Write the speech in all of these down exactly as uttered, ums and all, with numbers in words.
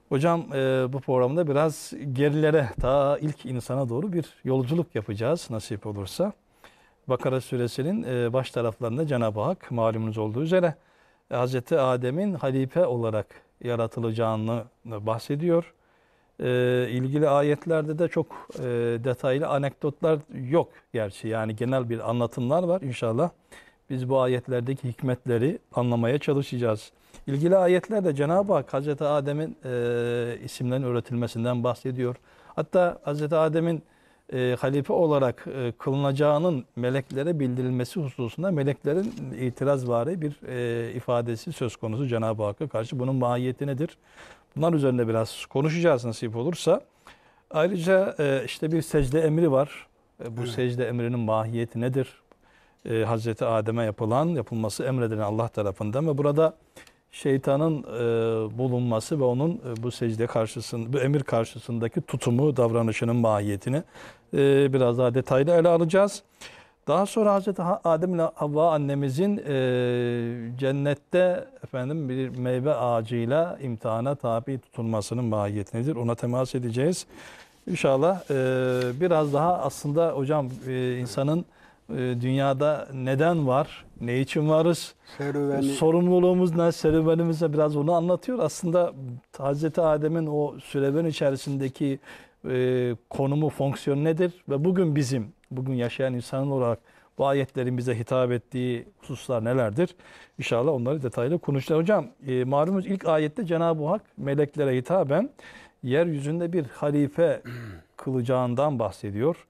Hocam e, bu programda biraz gerilere, ta ilk insana doğru bir yolculuk yapacağız nasip olursa. Bakara suresinin e, baş taraflarında Cenab-ı Hak malumunuz olduğu üzere e, Hazreti Adem'in halife olarak yaratılacağını bahsediyor. E, ilgili ayetlerde de çok e, detaylı anekdotlar yok gerçi. Yani genel bir anlatımlar var inşallah. Biz bu ayetlerdeki hikmetleri anlamaya çalışacağız. İlgili ayetlerde Cenab-ı Hak Hazreti Adem'in e, isimlerin öğretilmesinden bahsediyor. Hatta Hazreti Adem'in e, halife olarak e, kılınacağının meleklere bildirilmesi hususunda meleklerin itirazvari bir e, ifadesi söz konusu Cenab-ı Hakk'a karşı. Bunun mahiyeti nedir? Bunlar üzerinde biraz konuşacağız nasip olursa. Ayrıca e, işte bir secde emri var. E, bu Evet. secde emrinin mahiyeti nedir? E, Hazreti Adem'e yapılan, yapılması emredilen Allah tarafından ve burada şeytanın e, bulunması ve onun e, bu secde karşısında, bu emir karşısındaki tutumu, davranışının mahiyetini e, biraz daha detaylı ele alacağız. Daha sonra Hazreti Adem ile Havva annemizin e, cennette efendim bir meyve ağacıyla imtihana tabi tutulmasının mahiyeti nedir? Ona temas edeceğiz. İnşallah e, biraz daha aslında hocam e, insanın e, dünyada neden var, ne için varız, Serüveni. sorumluluğumuz ne, serüvenimiz ne, biraz onu anlatıyor. Aslında Hazreti Adem'in o süreven içerisindeki e, konumu, fonksiyonu nedir? Ve bugün bizim, bugün yaşayan insan olarak bu ayetlerin bize hitap ettiği hususlar nelerdir? İnşallah onları detaylı konuşacağız. Hocam e, malumunuz ilk ayette Cenab-ı Hak meleklere hitaben yeryüzünde bir halife kılacağından bahsediyor.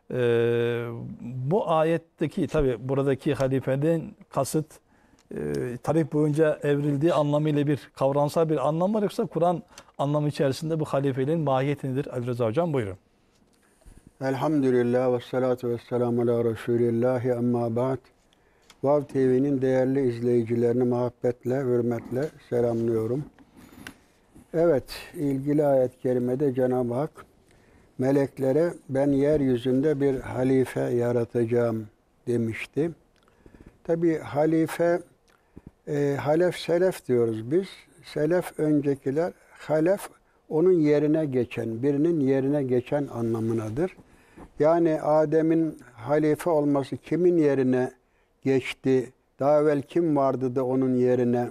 Ee, bu ayetteki tabi buradaki halifeden kasıt e, tarih boyunca evrildiği anlamıyla bir kavramsal bir anlam var, yoksa Kur'an anlamı içerisinde bu halifeliğin mahiyeti nedir? Ali Rıza Hocam buyurun. Elhamdülillah ve salatu ve selamu ala Resulillahi amma ba'd. Vav T V'nin değerli izleyicilerini muhabbetle, hürmetle selamlıyorum. Evet, ilgili ayet-i kerimede Cenab-ı Hak meleklere ben yeryüzünde bir halife yaratacağım demişti. Tabi halife, e, halef selef diyoruz biz. Selef öncekiler, halef onun yerine geçen, birinin yerine geçen anlamınadır. Yani Adem'in halife olması kimin yerine geçti? Daha evvel kim vardı da onun yerine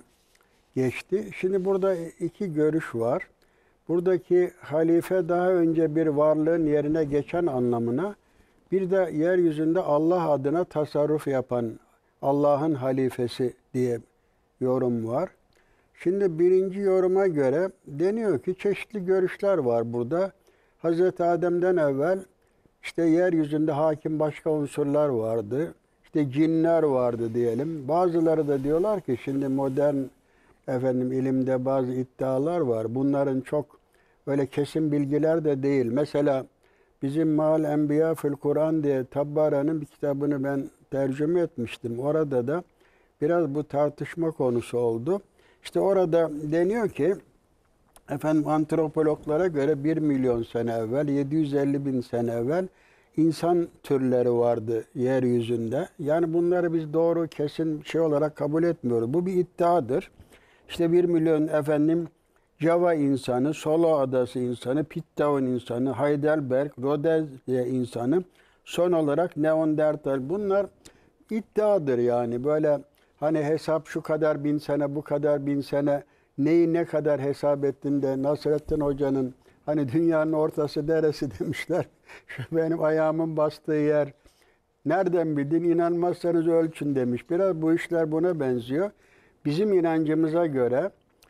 geçti? Şimdi burada iki görüş var. Buradaki halife daha önce bir varlığın yerine geçen anlamına, bir de yeryüzünde Allah adına tasarruf yapan Allah'ın halifesi diye yorum var. Şimdi birinci yoruma göre deniyor ki çeşitli görüşler var burada. Hazreti Adem'den evvel işte yeryüzünde hakim başka unsurlar vardı. İşte cinler vardı diyelim. Bazıları da diyorlar ki şimdi modern efendim ilimde bazı iddialar var. Bunların çok böyle kesin bilgiler de değil. Mesela bizim Mal Enbiya fil Kur'an diye Tabbara'nın bir kitabını ben tercüme etmiştim. Orada da biraz bu tartışma konusu oldu. İşte orada deniyor ki efendim antropologlara göre bir milyon sene evvel, yedi yüz elli bin sene evvel insan türleri vardı yeryüzünde. Yani bunları biz doğru kesin şey olarak kabul etmiyoruz. Bu bir iddiadır. İşte bir milyon efendim Java insanı, Solo Adası insanı, Pitcairn insanı, Heidelberg, Rhodesia insanı, son olarak Neandertal. Bunlar iddiadır yani. Böyle hani hesap şu kadar bin sene, bu kadar bin sene, neyi ne kadar hesap ettin de Nasrettin Hoca'nın hani dünyanın ortası neresi demişler. Şu benim ayağımın bastığı yer. Nereden bildin? İnanmazsanız ölçün demiş. Biraz bu işler buna benziyor. Bizim inancımıza göre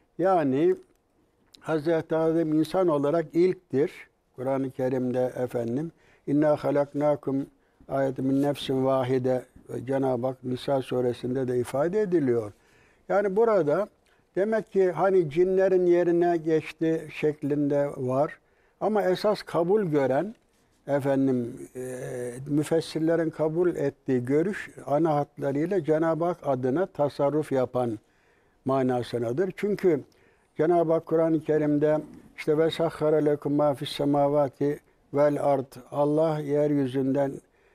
yani Hazreti Adem insan olarak ilktir. Kur'an-ı Kerim'de efendim İnna halaknakum ayeti min nefsin vahide, Cenab-ı Hak Nisa suresinde de ifade ediliyor. Yani burada demek ki hani cinlerin yerine geçti şeklinde var. Ama esas kabul gören efendim e, müfessirlerin kabul ettiği görüş ana hatlarıyla Cenab-ı Hak adına tasarruf yapan manasınadır. Çünkü Cenab-ı Hak Kur'an-ı Kerim'de işte ve sahhara lekum ma fis semavati vel ard, Allah yeryüzünden,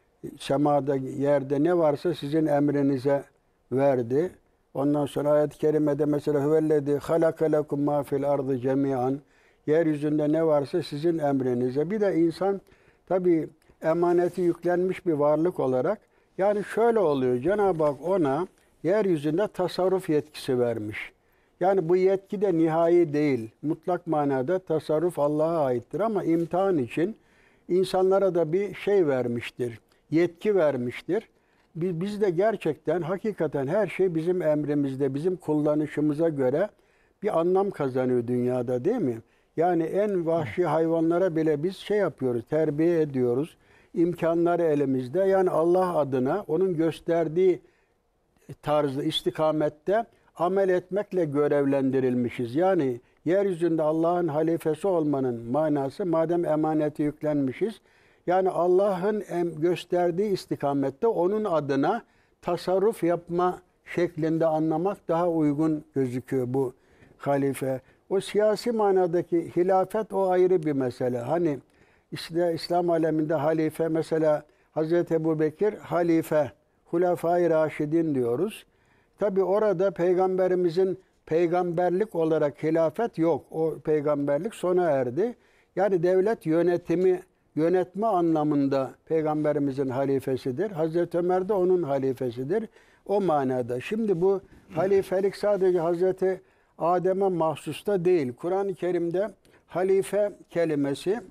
semada, yerde ne varsa sizin emrinize verdi. Ondan sonra ayet-i kerimede mesela huvellezî halaka lekum ma fil ardı cemian, Yeryüzünde ne varsa sizin emrinize. Bir de insan tabii emaneti yüklenmiş bir varlık olarak, yani şöyle oluyor. Cenab-ı Hak ona yeryüzünde tasarruf yetkisi vermiş. Yani bu yetki de nihai değil. Mutlak manada tasarruf Allah'a aittir ama imtihan için insanlara da bir şey vermiştir. Yetki vermiştir. Biz, biz de gerçekten hakikaten her şey bizim emrimizde, bizim kullanışımıza göre bir anlam kazanıyor dünyada, değil mi? Yani en vahşi hayvanlara bile biz şey yapıyoruz, terbiye ediyoruz. İmkanları elimizde. Yani Allah adına onun gösterdiği tarzı, istikamette amel etmekle görevlendirilmişiz. Yani yeryüzünde Allah'ın halifesi olmanın manası, madem emaneti yüklenmişiz, yani Allah'ın gösterdiği istikamette onun adına tasarruf yapma şeklinde anlamak daha uygun gözüküyor bu halife. O siyasi manadaki hilafet o ayrı bir mesele. Hani işte İslam aleminde halife, mesela Hazreti Ebubekir halife, Hulefai Raşidin diyoruz. Tabi orada peygamberimizin peygamberlik olarak hilafet yok. O peygamberlik sona erdi. Yani devlet yönetimi, yönetme anlamında peygamberimizin halifesidir. Hazreti Ömer de onun halifesidir. O manada. Şimdi bu halifelik sadece Hazreti Adem'e mahsus da değil. Kur'an-ı Kerim'de halife kelimesi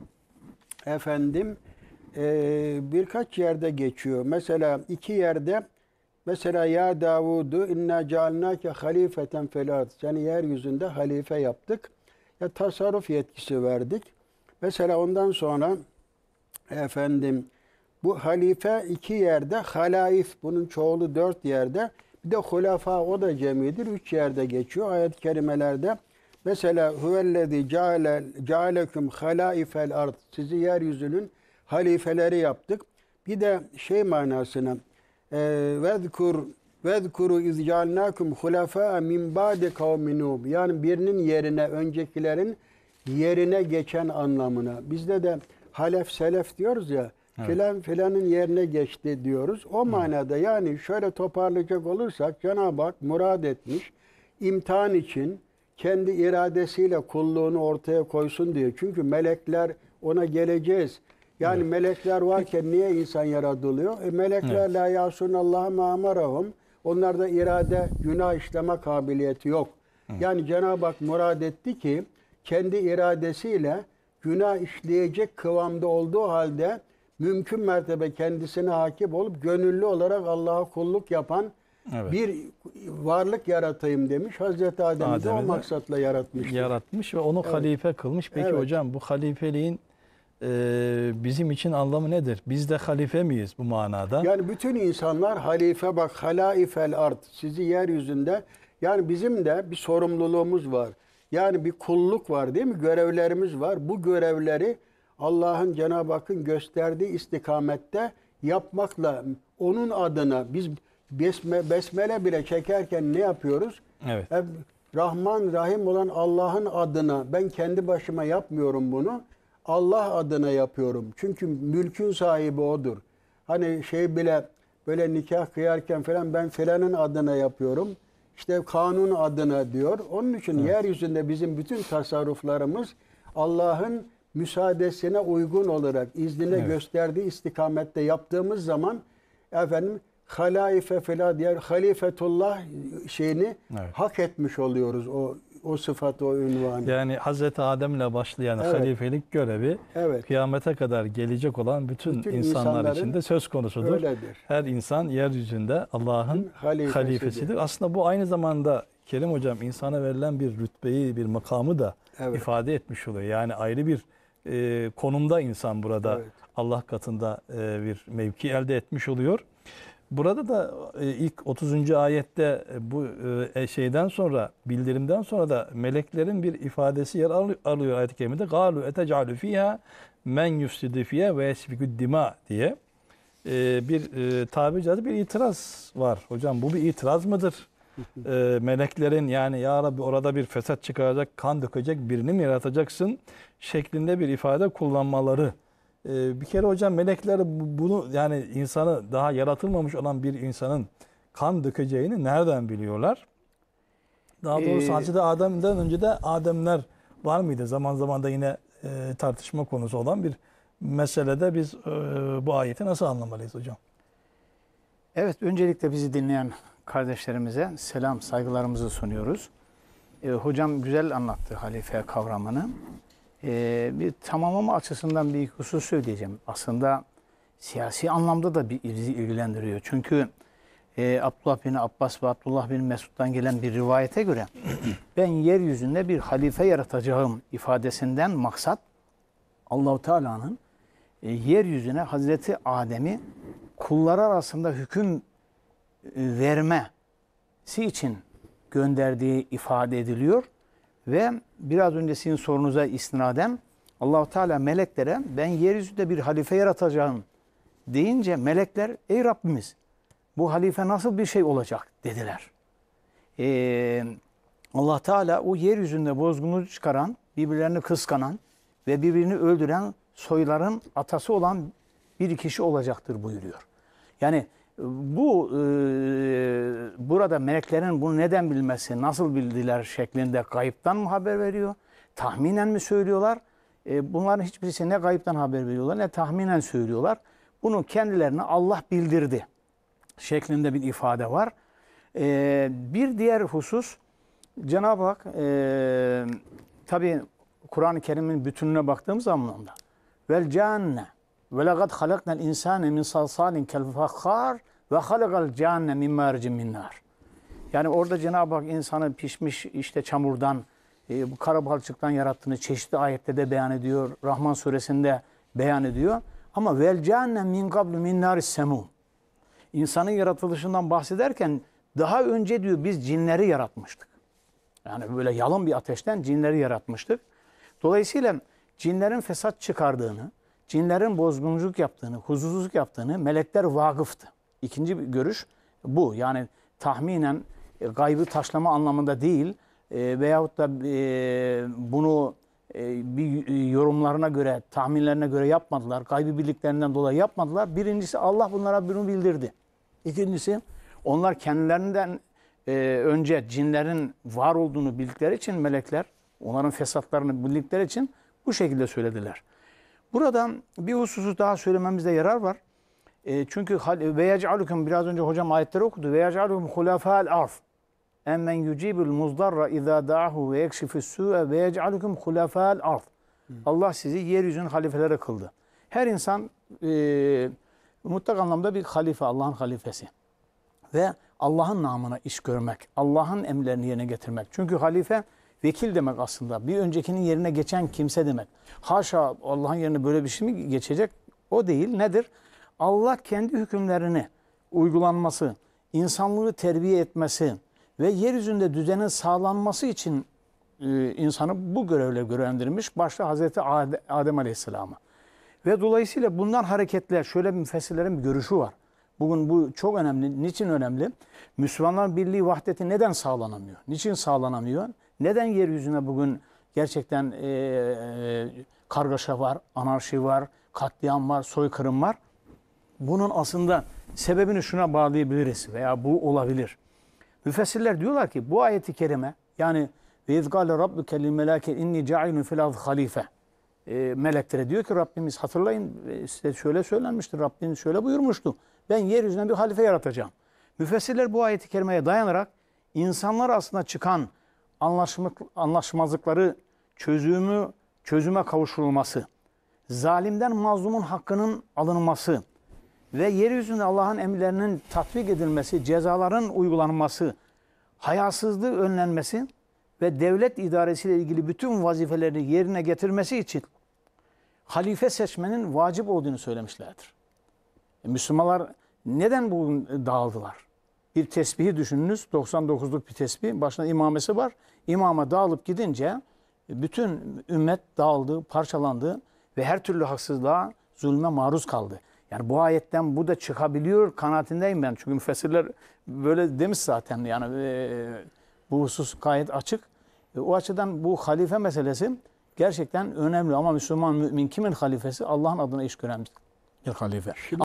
efendim e, birkaç yerde geçiyor. Mesela iki yerde, mesela ya Davudu inna cealnake halifeten fil ard. Seni yeryüzünde halife yaptık. Ya tasarruf yetkisi verdik. Mesela ondan sonra efendim bu halife iki yerde, halaif bunun çoğulu dört yerde. Bir de hulafa, o da cemidir. Üç yerde geçiyor ayet-i kerimelerde. Mesela huvellezî ceale cealekum halaifel ard. Sizi yeryüzünün halifeleri yaptık. Bir de şey manasına vezkur vezkuru iz cealnakum hulefâ min ba'di kavmi Nuh. Yani birinin yerine, öncekilerin yerine geçen anlamına. Bizde de halef selef diyoruz ya. Evet. Filan filanın yerine geçti diyoruz. O manada yani şöyle toparlayacak olursak Cenab-ı Hak murad etmiş, imtihan için kendi iradesiyle kulluğunu ortaya koysun diyor. Çünkü melekler, ona geleceğiz. Yani evet. melekler varken niye insan yaratılıyor? E melekler evet. la yasunallahu ma amarahum. Onlarda irade, günah işleme kabiliyeti yok. Evet. Yani Cenab-ı Hak murad etti ki kendi iradesiyle günah işleyecek kıvamda olduğu halde mümkün mertebe kendisine hakim olup gönüllü olarak Allah'a kulluk yapan evet. bir varlık yaratayım demiş. Hazreti Adem'i de o maksatla yaratmış. Yaratmış ve onu evet. halife kılmış. Peki evet. hocam bu halifeliğin e, bizim için anlamı nedir? Biz de halife miyiz bu manada? Yani bütün insanlar halife, bak halaifel ard. Sizi yeryüzünde, yani bizim de bir sorumluluğumuz var. Yani bir kulluk var, değil mi? Görevlerimiz var. Bu görevleri Allah'ın, Cenab-ı Hakk'ın gösterdiği istikamette yapmakla, onun adına biz besme, besmele bile çekerken ne yapıyoruz? Evet. E, Rahman, Rahim olan Allah'ın adına, ben kendi başıma yapmıyorum bunu. Allah adına yapıyorum. Çünkü mülkün sahibi odur. Hani şey bile böyle nikah kıyarken falan ben filanın adına yapıyorum. İşte kanun adına diyor. Onun için evet. yeryüzünde bizim bütün tasarruflarımız Allah'ın müsaadesine uygun olarak iznine evet. gösterdiği istikamette yaptığımız zaman efendim halaife fila diğer halifetullah şeyini evet. hak etmiş oluyoruz, o o sıfatı, o ünvanı. Yani Hazreti Adem'le başlayan evet. halifelik görevi evet. kıyamete kadar gelecek olan bütün, bütün insanlar için de söz konusudur. Öyledir. Her insan yeryüzünde Allah'ın halifesidir. halifesidir. Aslında bu aynı zamanda Kerim Hocam insana verilen bir rütbeyi, bir makamı da evet. ifade etmiş oluyor. Yani ayrı bir e, konumda insan burada evet. Allah katında e, bir mevki elde etmiş oluyor. Burada da e, ilk otuzuncu ayette e, bu e, şeyden sonra, bildirimden sonra da meleklerin bir ifadesi yer alıyor ayet-i kerimede. "Galu etec'alu fiha men yufsidu fiha ve yesfikud dima" diye e, bir e, tabiri caizse bir itiraz var. Hocam bu bir itiraz mıdır? e, meleklerin yani ya Rabbi orada bir fesat çıkaracak, kan dökecek birini mi yaratacaksın şeklinde bir ifade kullanmaları. Bir kere hocam melekler bunu, yani insanı, daha yaratılmamış olan bir insanın kan dökeceğini nereden biliyorlar? Daha doğrusu ee, Hazreti Adem'den önce de Ademler var mıydı? Zaman zaman da yine e, tartışma konusu olan bir meselede biz e, bu ayeti nasıl anlamalıyız hocam? Evet, öncelikle bizi dinleyen kardeşlerimize selam, saygılarımızı sunuyoruz. E, hocam güzel anlattı halife kavramını. E, bir tamamlama açısından bir husus söyleyeceğim. Aslında siyasi anlamda da bir bizi ilgilendiriyor. Çünkü e, Abdullah bin Abbas ve Abdullah bin Mesud'dan gelen bir rivayete göre ben yeryüzünde bir halife yaratacağım ifadesinden maksat Allah-u Teala'nın e, yeryüzüne Hazreti Adem'i kullar arasında hüküm vermesi için gönderdiği ifade ediliyor ve biraz önce sizin sorunuza istinaden Allah-u Teala meleklere ben yeryüzünde bir halife yaratacağım deyince melekler ey Rabbimiz bu halife nasıl bir şey olacak dediler. Ee, Allah Teala o yeryüzünde bozgunluğu çıkaran, birbirlerini kıskanan ve birbirini öldüren soyların atası olan bir kişi olacaktır buyuruyor. Yani bu e, burada meleklerin bunu neden bilmesi, nasıl bildiler şeklinde gayipten mi haber veriyor? Tahminen mi söylüyorlar? E, bunların hiçbirisi ne gayipten haber veriyorlar ne tahminen söylüyorlar. Bunu kendilerine Allah bildirdi şeklinde bir ifade var. E, bir diğer husus Cenab-ı Hak e, tabi Kur'an-ı Kerim'in bütününe baktığımız anlamda vel canne ve laqad halaknal insane min salsalin kel fakhar ve halakal canne min marcin min nar. Yani orada Cenab-ı Hak insanı pişmiş işte çamurdan, e, bu kara balçıktan yarattığını çeşitli ayette de beyan ediyor. Rahman suresinde beyan ediyor. Ama vel canne min qablu min naris semum. İnsanın yaratılışından bahsederken daha önce diyor biz cinleri yaratmıştık. Yani böyle yalın bir ateşten cinleri yaratmıştık. Dolayısıyla cinlerin fesat çıkardığını, cinlerin bozgunculuk yaptığını, huzursuzluk yaptığını melekler vakıftı. İkinci bir görüş bu. Yani tahminen e, gaybı taşlama anlamında değil e, veyahut da e, bunu e, bir yorumlarına göre, tahminlerine göre yapmadılar. Gaybı bildiklerinden dolayı yapmadılar. Birincisi Allah bunlara bunu bildirdi. İkincisi onlar kendilerinden e, önce cinlerin var olduğunu bildikleri için melekler, onların fesatlarını bildikleri için bu şekilde söylediler. Burada bir hususu daha söylememizde yarar var. E, çünkü ve yec'alukum biraz önce hocam ayetleri okudu. Ve yec'alukum hulafa'al arz. Emmen yucibul muzdarra izâ da'ahu ve yekşifus su'e ve yec'alukum hulafa'al arz. Allah sizi yeryüzünün halifeleri kıldı. Her insan e, mutlak anlamda bir halife, Allah'ın halifesi. Ve Allah'ın namına iş görmek, Allah'ın emirlerini yerine getirmek. Çünkü halife vekil demek aslında. Bir öncekinin yerine geçen kimse demek. Haşa Allah'ın yerine böyle bir şey mi geçecek? O değil. Nedir? Allah kendi hükümlerini uygulanması, insanlığı terbiye etmesi ve yeryüzünde düzenin sağlanması için e, insanı bu görevle görevlendirmiş. Başta Hazreti Adem Aleyhisselam'ı. Ve dolayısıyla bundan hareketle şöyle bir müfessirlerin bir görüşü var. Bugün bu çok önemli. Niçin önemli? Müslümanlar birliği, vahdeti neden sağlanamıyor? Niçin sağlanamıyor? Neden yeryüzüne bugün gerçekten e, e, kargaşa var, anarşi var, katliam var, soykırım var? Bunun aslında sebebini şuna bağlayabiliriz veya bu olabilir. Müfessirler diyorlar ki bu ayeti kerime yani ve izgâle rabbuke lil melâke inni ce'ilun fil ard halife. E, meleklere diyor ki Rabbimiz hatırlayın size şöyle söylenmiştir. Rabbimiz şöyle buyurmuştu. Ben yeryüzüne bir halife yaratacağım. Müfessirler bu ayeti kerimeye dayanarak insanlar aslında çıkan anlaşmazlıkları çözümü çözüme kavuşturulması, zalimden mazlumun hakkının alınması ve yeryüzünde Allah'ın emirlerinin tatbik edilmesi, cezaların uygulanması, hayasızlığı önlenmesi ve devlet idaresiyle ilgili bütün vazifeleri yerine getirmesi için halife seçmenin vacip olduğunu söylemişlerdir. Müslümanlar neden bugün dağıldılar? Bir tesbihi düşününüz, doksan dokuzluk bir tesbih, başında imamesi var. İmama dağılıp gidince bütün ümmet dağıldı, parçalandı ve her türlü haksızlığa, zulme maruz kaldı. Yani bu ayetten bu da çıkabiliyor kanaatindeyim ben. Çünkü müfessirler böyle demiş zaten. Yani e, bu husus gayet açık. E, o açıdan bu halife meselesi gerçekten önemli. Ama Müslüman mümin kimin halifesi? Allah'ın adına iş gören bir halife.